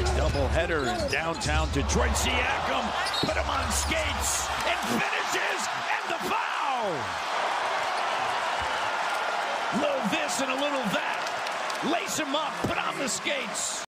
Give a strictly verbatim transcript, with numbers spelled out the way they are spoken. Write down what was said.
Doubleheader in downtown Detroit. Siakam put him on skates and finishes, and the foul. Little this and a little that. Lace him up, put on the skates.